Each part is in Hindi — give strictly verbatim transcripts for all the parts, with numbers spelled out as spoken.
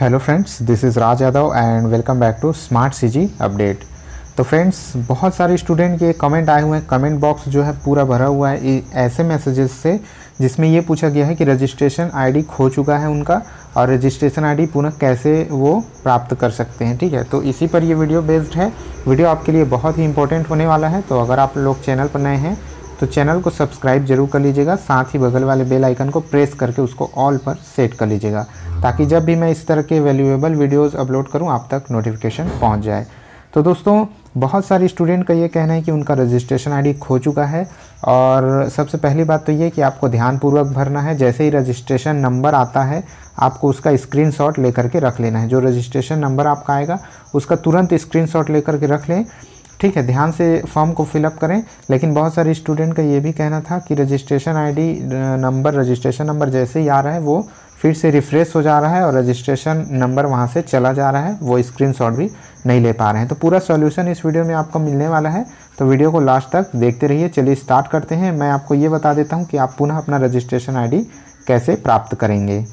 Hello friends, this is Raj Yadav and welcome back to smart CG update. तो फ्रेंड्स, बहुत सारे स्टूडेंट के कमेंट आए हुए हैं। कमेंट बॉक्स जो है पूरा भरा हुआ है ऐसे मैसेजेस से जिसमें ये पूछा गया है कि रजिस्ट्रेशन आईडी खो चुका है उनका और रजिस्ट्रेशन आईडी पुनः कैसे वो प्राप्त कर सकते हैं। ठीक है, तो इसी पर ये वीडियो बेस्ड है। वीडियो आपके लिए बहुत ही इंपॉर्टेंट होने वाला है। तो अगर आप लोग चैनल पर नए हैं तो चैनल को सब्सक्राइब जरूर कर लीजिएगा, साथ ही बगल वाले बेल आइकन को प्रेस करके उसको ऑल पर सेट कर लीजिएगा ताकि जब भी मैं इस तरह के वैल्यूएबल वीडियोस अपलोड करूं आप तक नोटिफिकेशन पहुंच जाए। तो दोस्तों, बहुत सारे स्टूडेंट का ये कहना है कि उनका रजिस्ट्रेशन आईडी खो चुका है। और सबसे पहली बात तो ये कि आपको ध्यानपूर्वक भरना है। जैसे ही रजिस्ट्रेशन नंबर आता है आपको उसका स्क्रीनशॉट लेकर के रख लेना है। जो रजिस्ट्रेशन नंबर आपका आएगा उसका तुरंत स्क्रीनशॉट लेकर के रख लें। ठीक है, ध्यान से फॉर्म को फिलअप करें। लेकिन बहुत सारे स्टूडेंट का ये भी कहना था कि registration ID number registration number जैसे ही आ रहा है वो फिर से रिफ़्रेश हो जा रहा है और रजिस्ट्रेशन नंबर वहाँ से चला जा रहा है, वो स्क्रीनशॉट भी नहीं ले पा रहे हैं। तो पूरा सॉल्यूशन इस वीडियो में आपको मिलने वाला है, तो वीडियो को लास्ट तक देखते रहिए। चलिए स्टार्ट करते हैं। मैं आपको ये बता देता हूँ कि आप पुनः अपना रजिस्ट्रेशन आईडी कैसे प्राप्त करेंगे।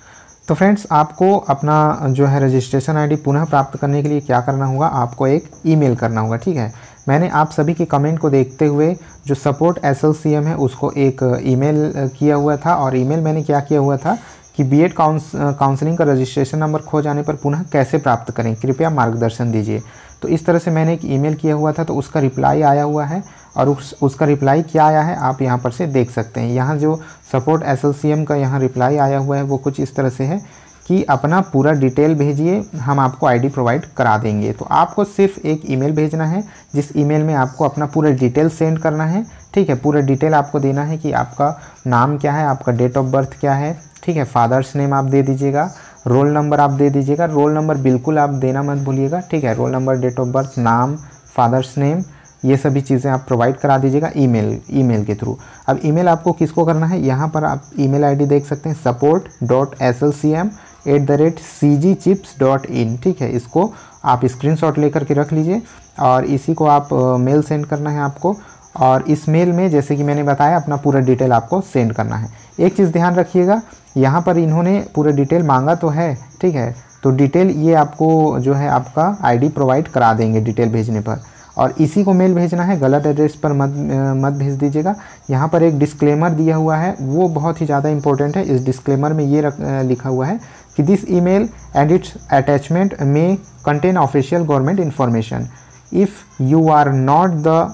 तो फ्रेंड्स, आपको अपना जो है रजिस्ट्रेशन आईडी पुनः प्राप्त करने के लिए क्या करना होगा, आपको एक ईमेल करना होगा। ठीक है, मैंने आप सभी के कमेंट को देखते हुए जो support S L C M है उसको एक ईमेल किया हुआ था। और ईमेल मैंने क्या किया हुआ था कि बीएड काउंसलिंग का रजिस्ट्रेशन नंबर खो जाने पर पुनः कैसे प्राप्त करें, कृपया मार्गदर्शन दीजिए। तो इस तरह से मैंने एक ईमेल किया हुआ था, तो उसका रिप्लाई आया हुआ है। और उस उसका रिप्लाई क्या आया है आप यहाँ पर से देख सकते हैं। यहाँ जो support S L C M का यहाँ रिप्लाई आया हुआ है वो कुछ इस तरह से है कि अपना पूरा डिटेल भेजिए, हम आपको आईडी प्रोवाइड करा देंगे। तो आपको सिर्फ एक ईमेल भेजना है जिस ईमेल में आपको अपना पूरा डिटेल सेंड करना है। ठीक है, पूरा डिटेल आपको देना है कि आपका नाम क्या है, आपका डेट ऑफ बर्थ क्या है। ठीक है, फादर्स नेम आप दे दीजिएगा, रोल नंबर आप दे दीजिएगा। रोल नंबर बिल्कुल आप देना मत भूलिएगा। ठीक है, roll number, date of birth, नाम, फादर्स नेम, ये सभी चीज़ें आप प्रोवाइड करा दीजिएगा ईमेल ईमेल के थ्रू। अब ईमेल आपको किसको करना है, यहाँ पर आप ईमेल आईडी देख सकते हैं, support dot S L C M at the rate C G chips dot in. ठीक है, इसको आप स्क्रीनशॉट लेकर के रख लीजिए और इसी को आप मेल सेंड करना है आपको। और इस मेल में जैसे कि मैंने बताया अपना पूरा डिटेल आपको सेंड करना है। एक चीज़ ध्यान रखिएगा, यहाँ पर इन्होंने पूरा डिटेल मांगा तो है। ठीक है, तो डिटेल ये आपको जो है आपका आईडी प्रोवाइड करा देंगे डिटेल भेजने पर, और इसी को मेल भेजना है। गलत एड्रेस पर मत मत भेज दीजिएगा। यहाँ पर एक डिस्क्लेमर दिया हुआ है, वो बहुत ही ज़्यादा इंपॉर्टेंट है। इस डिस्क्लेमर में ये रख, लिखा हुआ है कि this email and its attachment में contain official government information. If you are not the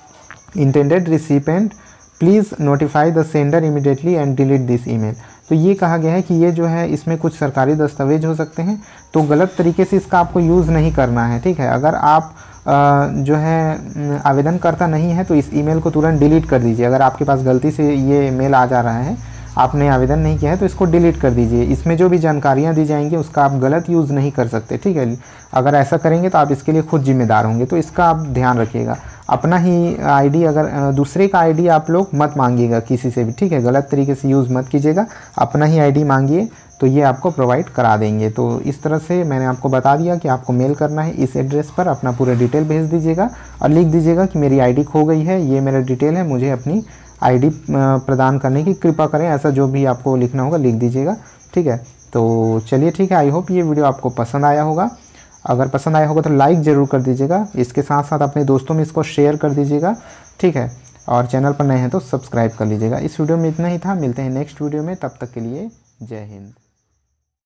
intended recipient please notify the sender immediately and delete this email. तो ये कहा गया है कि ये जो है इसमें कुछ सरकारी दस्तावेज हो सकते हैं, तो गलत तरीके से इसका आपको यूज़ नहीं करना है। ठीक है, अगर आप आ, जो है आवेदन करता नहीं है तो इस ईमेल को तुरंत डिलीट कर दीजिए। अगर आपके पास गलती से ये मेल आ जा रहा है, आपने आवेदन नहीं किया है, तो इसको डिलीट कर दीजिए। इसमें जो भी जानकारियाँ दी जाएंगी उसका आप गलत यूज़ नहीं कर सकते। ठीक है, अगर ऐसा करेंगे तो आप इसके लिए खुद जिम्मेदार होंगे, तो इसका आप ध्यान रखिएगा। अपना ही आईडी, अगर दूसरे का आईडी आप लोग मत मांगिएगा किसी से भी। ठीक है, गलत तरीके से यूज़ मत कीजिएगा, अपना ही आईडी मांगिए, तो ये आपको प्रोवाइड करा देंगे। तो इस तरह से मैंने आपको बता दिया कि आपको मेल करना है, इस एड्रेस पर अपना पूरा डिटेल भेज दीजिएगा और लिख दीजिएगा कि मेरी आईडी खो गई है, ये मेरा डिटेल है, मुझे अपनी आईडी प्रदान करने की कृपा करें। ऐसा जो भी आपको लिखना होगा लिख दीजिएगा। ठीक है, तो चलिए ठीक है, आई होप ये वीडियो आपको पसंद आया होगा। अगर पसंद आया होगा तो लाइक ज़रूर कर दीजिएगा, इसके साथ साथ अपने दोस्तों में इसको शेयर कर दीजिएगा। ठीक है, और चैनल पर नए हैं तो सब्सक्राइब कर लीजिएगा। इस वीडियो में इतना ही था, मिलते हैं नेक्स्ट वीडियो में, तब तक के लिए जय हिंद।